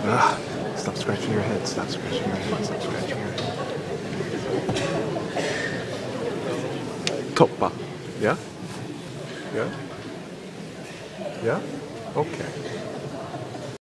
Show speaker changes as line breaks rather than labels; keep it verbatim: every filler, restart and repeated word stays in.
Ah, stop scratching your head. Stop scratching your head. Stop scratching your head. Toppa. Yeah? Yeah? Yeah? Okay.